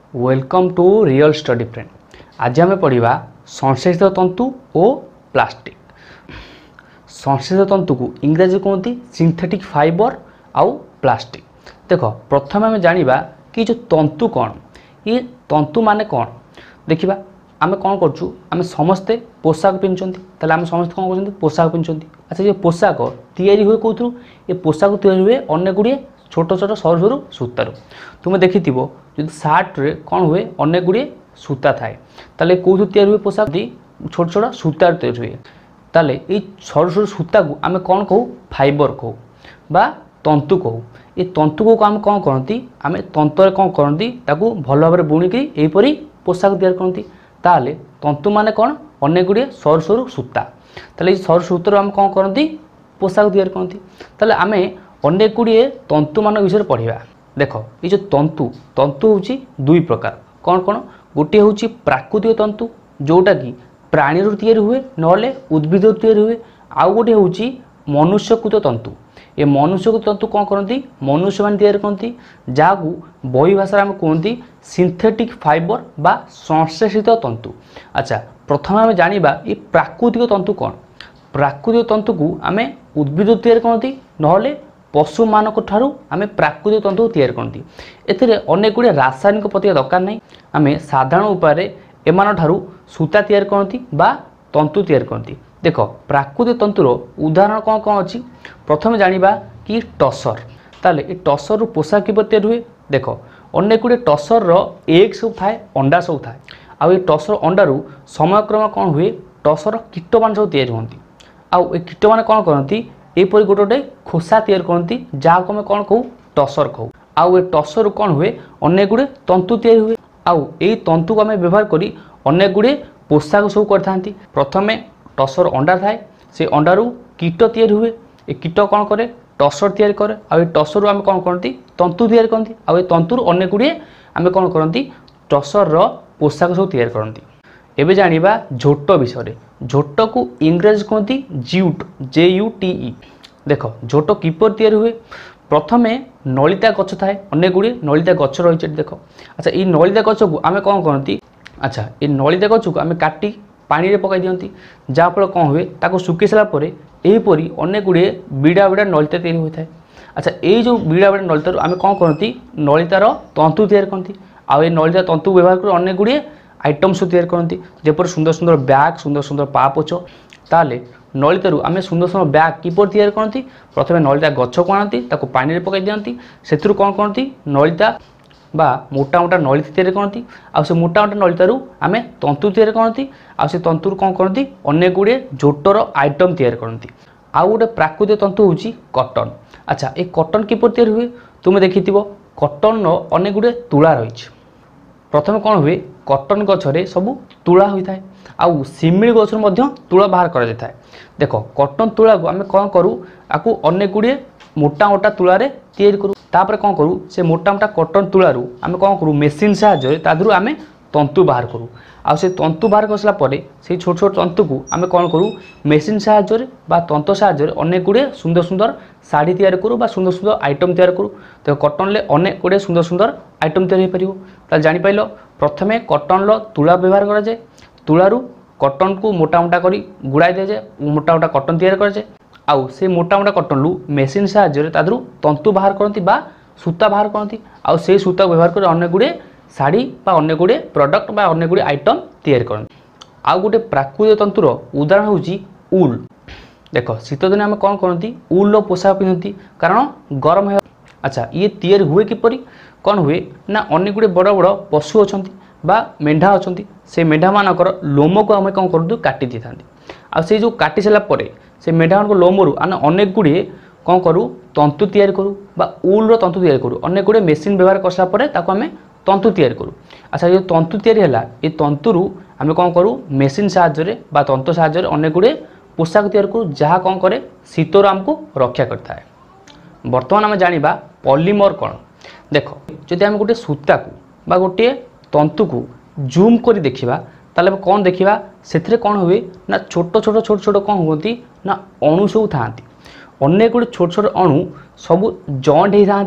Welcome to real study friend. आज आम पढ़ा संश्लेषित तंतु और प्लास्टिक। संश्लेषित तंतु को इंग्राजी कहते सिंथेटिक फाइबर आउ प्लास्टिक। देख प्रथम आम जाना कि जो तंतु कौन, ये तंतु माने कौन देखा। आम कौन करूँ, आम समस्ते पोशाक पिंधुंट, आम समस्त कौन कर पोशाक पिंधुंट। अच्छा, ये पोशाक तैयारी हुए कौन, ये पोशाक तैयारी हुए अनेक गुड़िए छोट छोट सरू सरू सूतार। तुम देखि जो सार्ट रे कौन हुए अनेक गुड़िए सूता थाए, ताले कौन तैयारी हुए पोशाक छोट छोट सूतार तैयारी हुए। ताले ये सरू सरू सूता को आम कौन कहू, फाइबर कहू बा तंतु कहू। ये तंतु को आम कौन करती, आम तंत्र कौन करती भल भाव बुणिकी यहीपरी पोशाक तैयार करती। ताले तंतु माने कौन, अनेक गुड़िए सरू सरू सूता। ताले सरू सूतर आम कौन करती, पोशाक तैयार करती। ताले आम अनेक गुड़िए तंतु मान विषय पढ़ा। देख ये जो तंतु तंतु हूँ दुई प्रकार। कौन कौन, गोटे हूँ प्राकृतिक तंतु जोटा कि प्राणी तैयारी हुए नले उद्भिद तैयारी हुए। आउ गोटे हूँ मनुष्यकृत तंतु। ये मनुष्यकृत तंतु कौन करती, मनुष्य मान तैयारी करती, जहाँ को बही भाषा में कहते सिंथेटिक फाइबर बा संश्लेषित तंतु। अच्छा, प्रथम आम जाना ये प्राकृतिक तंतु कौन। प्राकृतिक तंतु को आम उद्भिद तैयारी करती नले पशु मानक ठारू आम प्राकृतिक तंतु तैयार करती। एथिरे अनेक गुड़िए रासायनिक प्रतिक्रिया दरकार नहीं। आम साधारण उपाय एमान ठारू सूता तैयार करती बा तंतु तैयार करती। देख प्राकृतिक तंतुर उदाहरण कौन कौन अच्छी। प्रथम जाना कि टसर। ताले ये टसर रु पोशाक किपर तैयार हुए। देख अनेक गुड़िए टसर एग सब थाए, अंडा सब थाए। आउ ये टसर अंडारू समयक्रम कौन हुए, टसर कीट मान सब तैयारी होती। आउ ये कीट मैंने कौन करती, यहपरी गोटे गोटे खोसा तैयार करती, जहाँ को आम कौन कहू, टसर कहू। आउ ये टसर कौन हुए अनेक गुड़े तंतु तैयारी हुए। आउ यही तंतु को आम व्यवहार करी अनेक गुड़े पोशाक सब करते। प्रथमे टसर अंडा थाए, से अंडारू कीट तैयारी हुए। ये कीट कौन करे, टसर तैयारी करे। आउ टसर आम कौन करती, तंतु तैयारी करती। आउ ये तंतुर अनेक गुड़िए आम कौन करती, टसर पोशाक सब तैयारी करती। एबे जानिबा झोट विषय। झोट को इंग्रेजी कहती ज्यूट, JUTE। देख झोट किपर तैयारी हुए। प्रथमे नलिता गछ थाए, अनेक गुड़िए नलिता गछ रही। देख अच्छा, ये नलिता गछ को आम कौन करती, अच्छा ये नलिता गछ को आम काटी पानी रे पकाई दियंती, जहाँफल कौन हुए ताको सुखी सारापर यहीपरी अनेक गुड़िए बिड़ा बिड़ा नलिता तैयारी होता है। अच्छा, ये जो बिड़ा बिड़ा नलितार आम कौन करती, नलितार तंतु तैयार करती। आउ ये नलिता तंतु व्यवहार कर अनेक गुड़िए आइटम सब तैयार करती, जेपर सुंदर सुंदर बैग, सुंदर सुंदर पापोछ। ताले नलितारू आम सुंदर सुंदर बैग किपर तैयार करती। प्रथम नलिता गछ को आनती, ताको पानी रे पकाई दियंती, सेथुरु कौन करती, नलिता बा मोटा मोटा नलिता तैयारी करती। आउ से मोटा मोटा नलितारू आम तंतु तैयारी करती। आउ से तंतुरु कौन करती, अनेक गुड़िए झोटर आइटम तैयार करती। आउ गोटे प्राकृतिक तंतु हूँ कटन। अच्छा, ये कटन किपर तैयारी हुए, तुम देखि कटन अनेक गुड़िए तुला रही। प्रथम कौन हुए, कटन गछरे सबू तुला होता है। आउ सिमिल गछ तुला बाहर कर। देख कटन तुला को आम कौन करूँ, आपको अनेक गुड़िए मोटा मोटा तुलारे तैयारी करूँ। तापर कौन करूँ, से मोटा मोटा कटन तुलारू आम कौन करूँ, मेसीन साहाय्य तादरू आम तंतु बाहर करूँ। आउ से तंतु बाहर कर सारा पर से छोट छोट तंतु को आम कौन करूँ, मेसीन साहाय्य बा तंत्र साहाय्य अनेक गुड़िए सुंदर सुंदर शाढ़ी तैयार करूँ बा सुंदर सुंदर आइटम तैयार करूँ। तो कटन ले अनेक गुड़िए सुंदर सुंदर आइटम तैयारी हो पार। ताल जानिपार प्रथमे कटन तुला व्यवहार करा जाए। तुलारू कटन को मोटा मोटा करी गुड़ाई दि जाए, मोटा मोटा कटन तैयार कर जाए। आउ से मोटा मोटा कटन लू मेसीन साहाय्य तादरू तंतु बाहर करती बा सूता बाहर करती। आउ से सूता व्यवहार कर अनेक गुड़िए शाढ़ी बा अनेक गुड़िए प्रडक्ट बा अनेक गुड़िए आइटम तैयार करती। आउ गोटे प्राकृतिक तंतुर उदाहरण हूँ उल। देख शीत दिन आम कौन करती, उल पोशाक पिंधती, कारण गरम है। अच्छा, ये तैयारी हुए किपरि, कौन हुए ना अनेक गुड़े बड़ बड़ पशु अच्छा बा मेढ़ा अच्छा, से मेढ़ा मानकर लोम को आम कौन करूँ, काटी दी था। आ से जो काटी सारापर से मेढ़ा मान लोमरू आम अनेक गुड़िए कौन करूँ, तंतु तैयारी करूँ बा उल तंतु तैयारी करूँ। अनेक गुड़े मेसीन व्यवहार कर सारापर आम तंतु तैयारी करूँ। अच्छा, ये तंतु तैयारी है, ये तंतुरू आम कौन करूँ, मेसीन साहाय्य बा तंत्र साहाय्य अनेक गुड़े पोशाक तैयार करूँ, जहाँ कौन करे शीतर आमको रक्षा करता है। बर्तमान आम जाना पॉलीमर कौन। देख जदि आम गोटे सूता को बा गोटे तंतु को जूम कर देखा, ताले कौन देखा, से कौन हुए ना छोट छोट छोट छोट कौन होती ना अणु सब था। अनेक गुड़े छोट छोट अणु सब जॉइंट होता।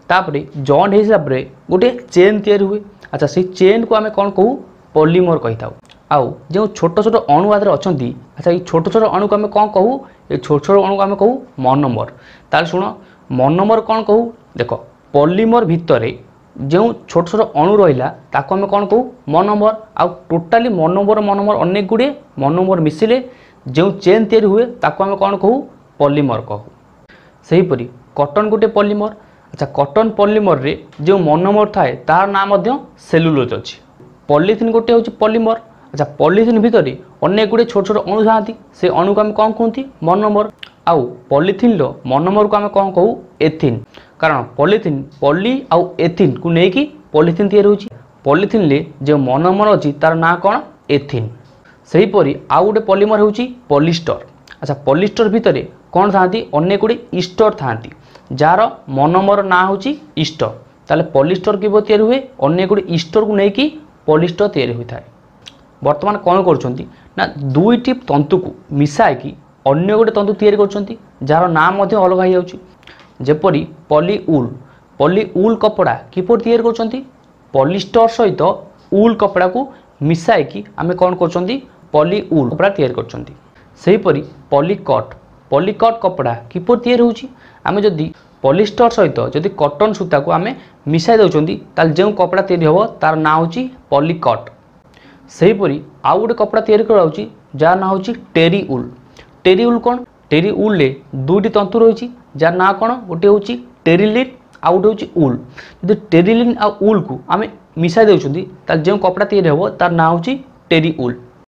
तापर जॉइंट हो सारा गोटे चेन तैयारी हुए। अच्छा से चेन को आम कौन कहू पॉलीमर कही था। आउ जो छोट छोट अणु आदि अच्छा अच्छा ये छोट छोट अणु को आम कौन कहू ये छोट छोट अणु को आम कहू मोनोमर। ताल शुण मोनोमर कौन कहू देख पॉलीमर भितर जो छोट छोट अणु रहा ताको आम कौन कहू मोनोमर। आउ टोटाली मोनोमर मोनोमर अनेक गुड़े मोनोमर मिसिले जो चेन तैयारी हुए ताको आम कौन कहू पॉलीमर कहू। सेहीपरि कॉटन गोटे पॉलीमर। अच्छा कॉटन पॉलीमर रे जो मोनोमर थाए तार नाम सेलुलोज अच्छी। पॉलीथिन गोटे हूँ पॉलीमर। अच्छा पॉलीथिन भितर अनेक गुड़े छोट छोट अणु था से अणु को आम कौन कहते मोनोमर। आउ पॉलीथिन रो मोनोमर को आम कौन कहू एथिन। कारण पॉलीथिन पॉली आउ एथिन को लेकिन पॉलीथिन तैयारी होची। पॉलीथिन ले जो मोनोमर अच्छी तार ना कौन एथिन। सेहीपरि आउ गोटे पॉलीमर होची पॉलिस्टर। अच्छा पॉलिस्टर भितर कौन था अनेक गुड़े ईस्टर था जार मोनोमर ना हूँ ईस्टर। ताले पॉलिस्टर केव तैयारी हुए अनेक गुड़े ईस्टर को लेकिन पॉलिस्टर तैयारी होता है। वर्तमान कौन कर दुईटी तंतु को मिसाई अन्य गोटे तंतु तैयारी कर जार नाम अलग हो जाऊँगी। जेपरी पॉलीउल। पॉलीउल कपड़ा किपर तैयारी कर पॉलिस्टर सहित उल कपड़ा को मिसाई आम कौन कर पॉलीउल कपड़ा तैयारी कर। सेहीपरि पॉलीकट। पॉलीकट कपड़ा किपर तैयारी होची आम जदि पॉलिस्टर सहित जदि कॉटन सूता को आम मिसाई दउचंती ताल जो कपड़ा तैयारी हो तार ना होची पॉलीकट। सेहीपरि आउ गोटे कपड़ा तैयारी कराउची जार ना होची टेरी उल। टेरी उल कौन टेरी उल ले दुईटी तंतु रही जार ना कौन गोटे होची टेरिलिन आउ गोटे होची उल। जदि टेरिलिन आ उल को आम मिसाई दउचंती ताल जो कपड़ा तैयारी हो तार ना होची टेरी उल।